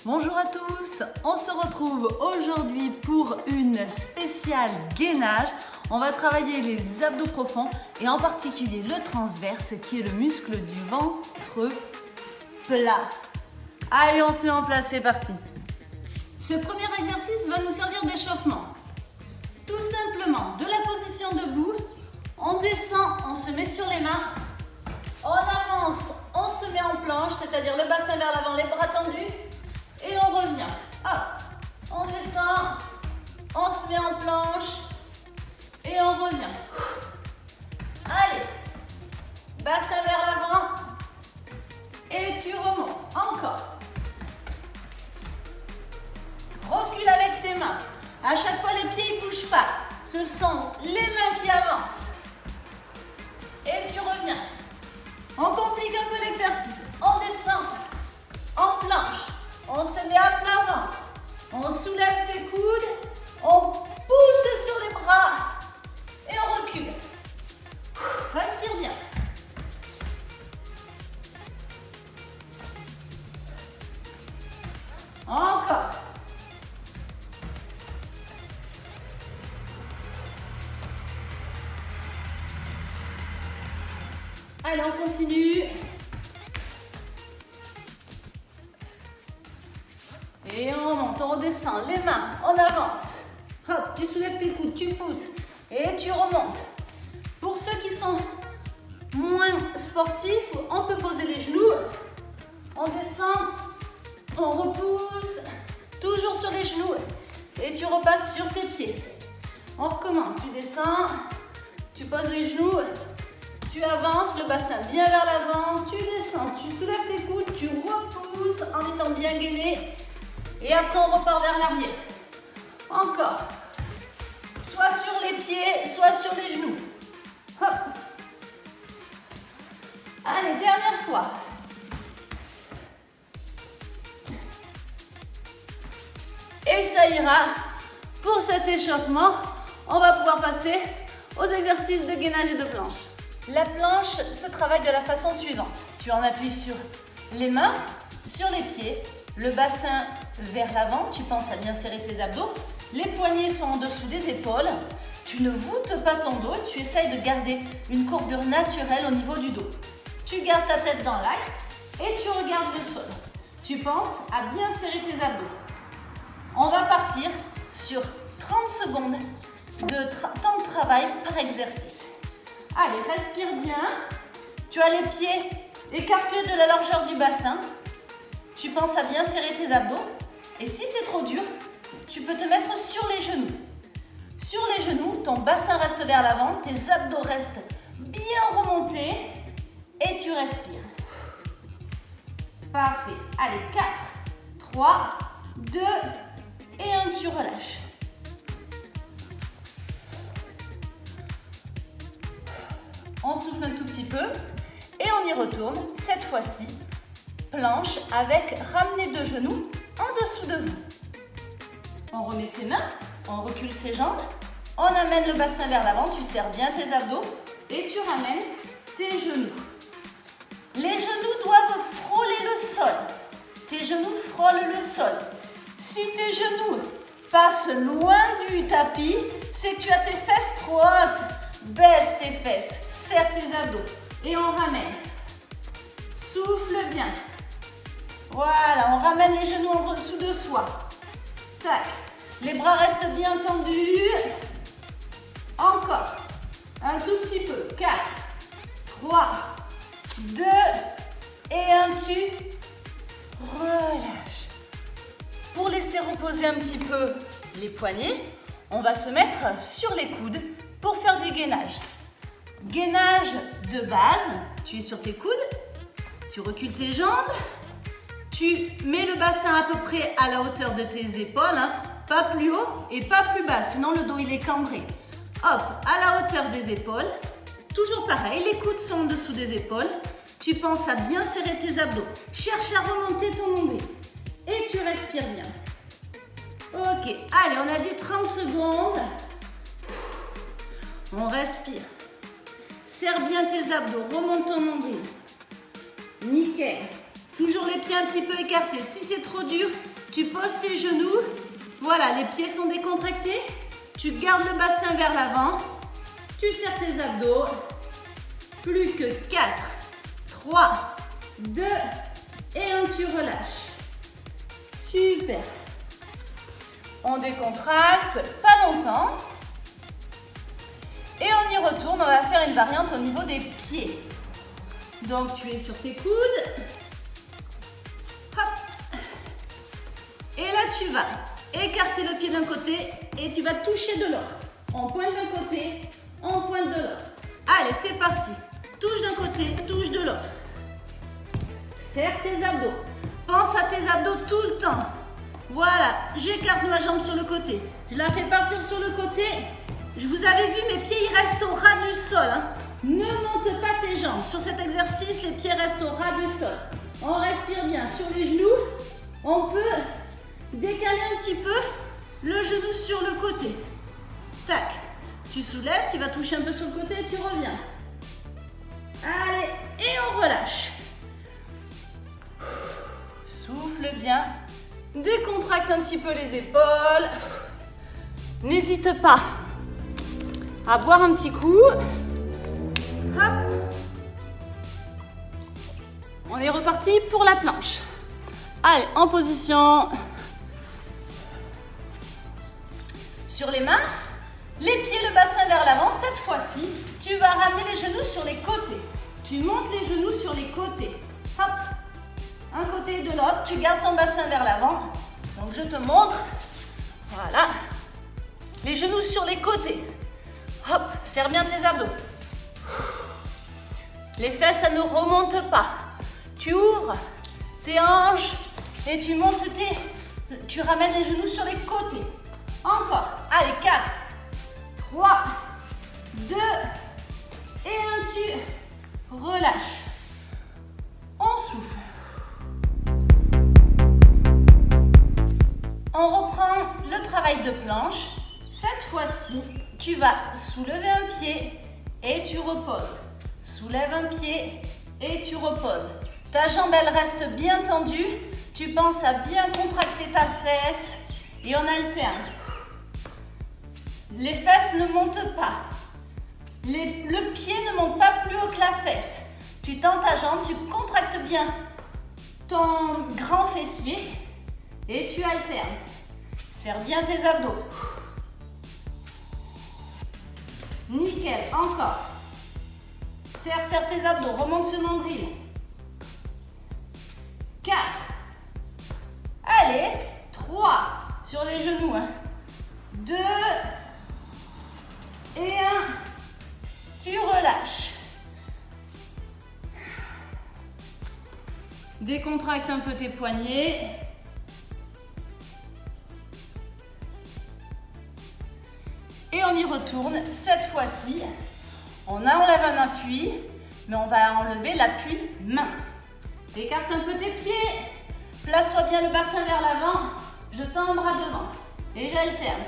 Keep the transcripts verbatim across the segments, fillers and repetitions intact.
Bonjour à tous, on se retrouve aujourd'hui pour une spéciale gainage. On va travailler les abdos profonds et en particulier le transverse qui est le muscle du ventre plat. Allez, on se met en place, c'est parti. Ce premier exercice va nous servir d'échauffement. Tout simplement, de la position debout, on descend, on se met sur les mains, on avance, on se met en planche, c'est-à-dire le bassin vers l'avant, les bras tendus, et on revient. Hop, on descend, on se met en planche, et on revient. Allez, bassin vers l'avant, et tu remontes. Encore. Recule avec tes mains. À chaque fois, les pieds ne bougent pas. Ce sont les mains qui avancent. Et tu reviens. On complique un peu l'exercice. On descend en planche. On se met à plat ventre. On soulève ses coudes. On pousse sur les bras. Et on recule. Respire bien. Encore. Allez, on continue. Et on remonte, on redescend, les mains, on avance. Hop, tu soulèves tes coudes, tu pousses et tu remontes. Pour ceux qui sont moins sportifs, on peut poser les genoux. On descend, on repousse, toujours sur les genoux. Et tu repasses sur tes pieds. On recommence, tu descends, tu poses les genoux. Tu avances, le bassin bien vers l'avant, tu descends, tu soulèves tes coudes, tu repousses en étant bien gainé. Et après, on repart vers l'arrière. Encore. Soit sur les pieds, soit sur les genoux. Hop. Allez, dernière fois. Et ça ira. Pour cet échauffement, on va pouvoir passer aux exercices de gainage et de planche. La planche se travaille de la façon suivante. Tu en appuies sur les mains, sur les pieds, le bassin vers l'avant, tu penses à bien serrer tes abdos. Les poignets sont en dessous des épaules. Tu ne voûtes pas ton dos, tu essayes de garder une courbure naturelle au niveau du dos. Tu gardes ta tête dans l'axe et tu regardes le sol. Tu penses à bien serrer tes abdos. On va partir sur trente secondes de temps de travail par exercice. Allez, respire bien. Tu as les pieds écartés de la largeur du bassin. Tu penses à bien serrer tes abdos. Et si c'est trop dur, tu peux te mettre sur les genoux. Sur les genoux, ton bassin reste vers l'avant, tes abdos restent bien remontés et tu respires. Parfait. Allez, quatre, trois, deux et un, tu relâches. On souffle un tout petit peu et on y retourne. Cette fois-ci, planche avec ramener de genoux en dessous de vous. On remet ses mains, on recule ses jambes, on amène le bassin vers l'avant, tu serres bien tes abdos et tu ramènes tes genoux. Les genoux doivent frôler le sol. Tes genoux frôlent le sol. Si tes genoux passent loin du tapis, c'est que tu as tes fesses trop hautes. Baisse tes fesses, serre tes abdos et on ramène. Souffle bien. Voilà, on ramène les genoux en dessous de soi. Tac. Les bras restent bien tendus. Encore. Un tout petit peu. quatre, trois, deux et un, tu relâches. Pour laisser reposer un petit peu les poignets, on va se mettre sur les coudes pour faire du gainage. Gainage de base, tu es sur tes coudes, tu recules tes jambes, tu mets le bassin à peu près à la hauteur de tes épaules, hein, pas plus haut et pas plus bas, sinon le dos il est cambré. Hop, à la hauteur des épaules, toujours pareil, les coudes sont en dessous des épaules, tu penses à bien serrer tes abdos, cherche à remonter ton nombril et tu respires bien. Ok, allez, on a dit trente secondes. On respire. Serre bien tes abdos, remonte ton nombril. Nickel. Toujours les pieds un petit peu écartés. Si c'est trop dur, Tu poses tes genoux. Voilà, les pieds sont décontractés. Tu gardes le bassin vers l'avant. Tu serres tes abdos. Plus que quatre, trois, deux et un, tu relâches. Super. On décontracte, pas longtemps. Et on y retourne, on va faire une variante au niveau des pieds. Donc tu es sur tes coudes. Hop. Et là tu vas écarter le pied d'un côté et tu vas toucher de l'autre. On pointe d'un côté, on pointe de l'autre. Allez, c'est parti. Touche d'un côté, touche de l'autre. Serre tes abdos. Pense à tes abdos tout le temps. Voilà, j'écarte ma jambe sur le côté. Je la fais partir sur le côté. Je vous avais vu, mes pieds, ils restent au ras du sol. Hein. Ne monte pas tes jambes. Sur cet exercice, les pieds restent au ras du sol. On respire bien. Sur les genoux, on peut décaler un petit peu le genou sur le côté. Tac. Tu soulèves, tu vas toucher un peu sur le côté et tu reviens. Allez, et on relâche. Souffle bien. Décontracte un petit peu les épaules. N'hésite pas à boire un petit coup. Hop. On est reparti pour la planche. Allez, en position. Sur les mains, les pieds, le bassin vers l'avant. Cette fois-ci, tu vas ramener les genoux sur les côtés. Tu montes les genoux sur les côtés. Hop. Un côté et de l'autre. Tu gardes ton bassin vers l'avant. Donc, je te montre. Voilà. Les genoux sur les côtés. Hop. Serre bien tes abdos. Les fesses, ça ne remonte pas. Tu ouvres tes hanches et tu montes tes... Tu ramènes les genoux sur les côtés. Encore. Allez, quatre, trois, deux et un, tu relâches. On souffle. On reprend le travail de planche. Cette fois-ci, tu vas soulever un pied et tu reposes. Soulève un pied et tu reposes. Ta jambe, elle reste bien tendue. Tu penses à bien contracter ta fesse et on alterne. Les fesses ne montent pas. Les, le pied ne monte pas plus haut que la fesse. Tu tends ta jambe, tu contractes bien ton grand fessier et tu alternes. Serre bien tes abdos. Nickel, encore. Serre, serre tes abdos, remonte ce nombril. quatre. Allez, trois. Sur les genoux. Hein. deux. Et un. Tu relâches. Décontracte un peu tes poignets. Et on y retourne. Cette fois-ci, on enlève un appui, mais on va enlever l'appui main. Écarte un peu tes pieds. Place-toi bien le bassin vers l'avant. Je tends un bras devant. Et j'alterne.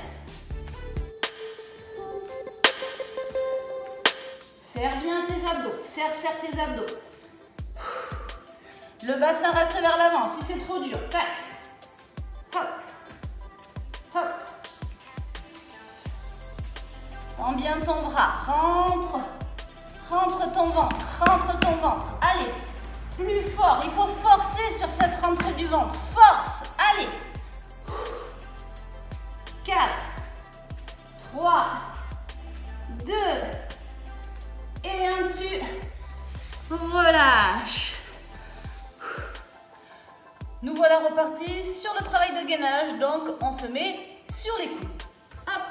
Serre bien tes abdos. Serre, serre tes abdos. Le bassin reste vers l'avant. Si c'est trop dur, tac. Hop. Hop. Tends bien ton bras. Rentre. Rentre ton ventre. Rentre ton ventre. Allez. Plus fort. Il faut forcer sur cette rentrée du ventre. Force. Allez. quatre. trois. deux. Et un, tu relâches. Nous voilà repartis sur le travail de gainage. Donc, on se met sur les coudes. Hop.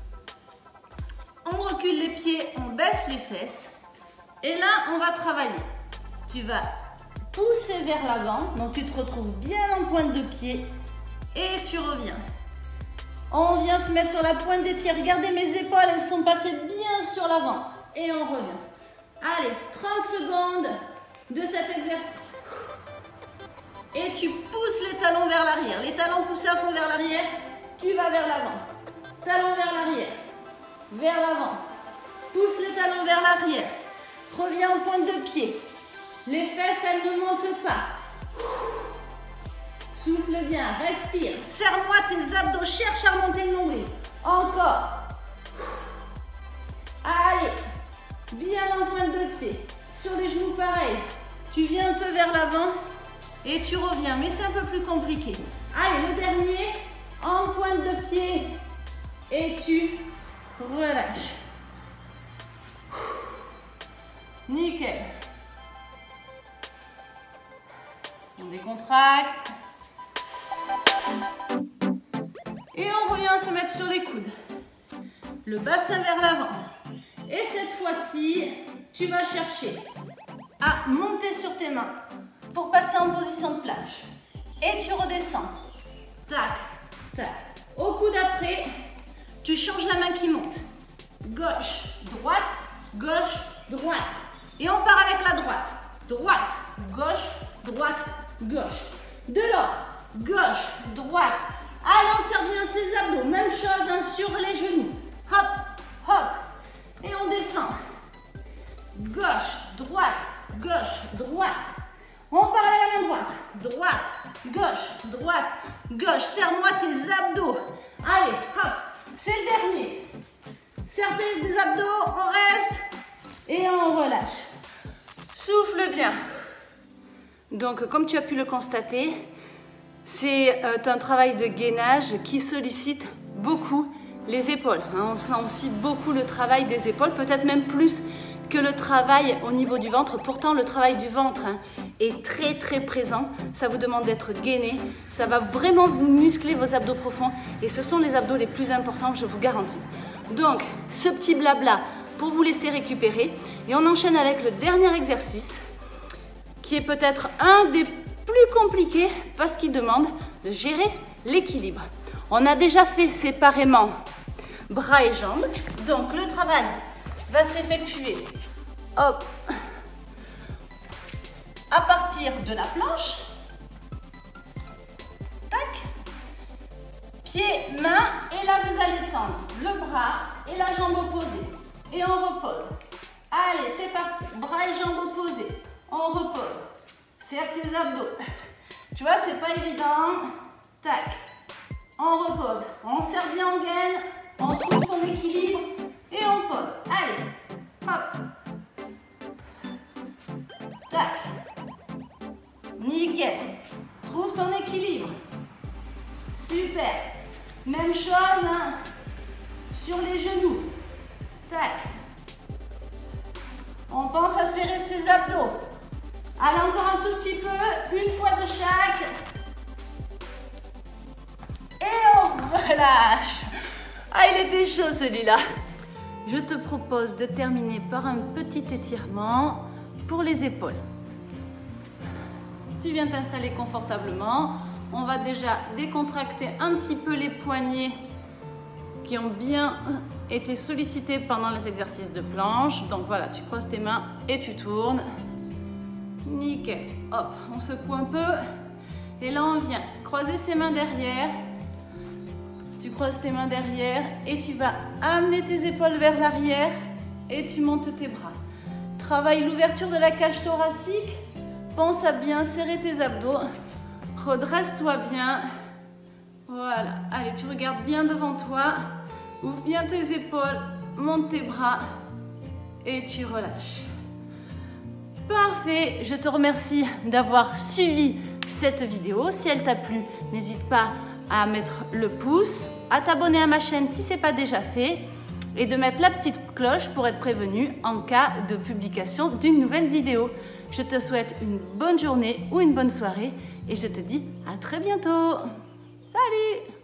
On recule les pieds, on baisse les fesses. Et là, on va travailler. Tu vas pousser vers l'avant. Donc, tu te retrouves bien en pointe de pied. Et tu reviens. On vient se mettre sur la pointe des pieds. Regardez mes épaules, elles sont passées bien sur l'avant. Et on revient. Allez, trente secondes de cet exercice. Et tu pousses les talons vers l'arrière. Les talons poussés à fond vers l'arrière. Tu vas vers l'avant. Talons vers l'arrière. Vers l'avant. Pousse les talons vers l'arrière. Reviens en pointe de pied. Les fesses, elles ne montent pas. Souffle bien, respire. Serre-moi tes abdos, cherche à remonter le nombril. Encore. Allez, bien en pointe de pied. Sur les genoux, pareil. Tu viens un peu vers l'avant et tu reviens, mais c'est un peu plus compliqué. Allez, le dernier, en pointe de pied et tu relâches. Nickel. On décontracte. Et on revient se mettre sur les coudes. Le bassin vers l'avant. Et cette fois-ci, tu vas chercher à monter sur tes mains pour passer en position de plage. Et tu redescends. Tac, tac. Au coup d'après, tu changes la main qui monte. Gauche, droite, gauche, droite. Et on part avec la droite. Droite, gauche, droite, gauche. De l'autre, gauche, droite. Allez, on serre bien ses abdos. Même chose hein, sur les genoux. Hop, hop. Et on descend. Gauche, droite, gauche, droite. On part avec la main droite. Droite, gauche, droite, gauche. Serre-moi tes abdos. Allez, hop. C'est le dernier. Serre tes abdos, on reste. Et on relâche. Souffle bien. Donc, comme tu as pu le constater, c'est euh, un travail de gainage qui sollicite beaucoup les épaules. Hein. On sent aussi beaucoup le travail des épaules, peut-être même plus que le travail au niveau du ventre. Pourtant, le travail du ventre hein, est très très présent. Ça vous demande d'être gainé. Ça va vraiment vous muscler vos abdos profonds. Et ce sont les abdos les plus importants, je vous garantis. Donc, ce petit blabla pour vous laisser récupérer. Et on enchaîne avec le dernier exercice, qui est peut-être un des plus compliqués parce qu'il demande de gérer l'équilibre. On a déjà fait séparément bras et jambes. Donc, le travail va s'effectuer hop, à partir de la planche. Tac. Pieds, mains. Et là, vous allez tendre le bras et la jambe opposée. Et on repose. Allez, c'est parti. Bras et jambes opposés. On repose. Serre tes abdos. Tu vois, c'est pas évident. Tac. On repose. On serre bien en gaine. On trouve son équilibre. Et on pose. Allez. Hop. Tac. Nickel. Trouve ton équilibre. Super. Même chose hein, sur les genoux. Tac. On pense à serrer ses abdos. Allez, encore un tout petit peu. Une fois de chaque. Et on relâche. Ah, il était chaud celui-là. Je te propose de terminer par un petit étirement pour les épaules. Tu viens t'installer confortablement. On va déjà décontracter un petit peu les poignets qui ont bien été sollicités pendant les exercices de planche. Donc voilà, tu creuses tes mains et tu tournes. Nickel. Hop, on secoue un peu. Et là, on vient croiser ses mains derrière. Tu croises tes mains derrière et tu vas amener tes épaules vers l'arrière et tu montes tes bras. Travaille l'ouverture de la cage thoracique. Pense à bien serrer tes abdos. Redresse-toi bien. Voilà. Allez, tu regardes bien devant toi. Ouvre bien tes épaules. Monte tes bras et tu relâches. Parfait. Je te remercie d'avoir suivi cette vidéo. Si elle t'a plu, n'hésite pas à mettre le pouce, à t'abonner à ma chaîne si ce n'est pas déjà fait et de mettre la petite cloche pour être prévenu en cas de publication d'une nouvelle vidéo. Je te souhaite une bonne journée ou une bonne soirée et je te dis à très bientôt. Salut!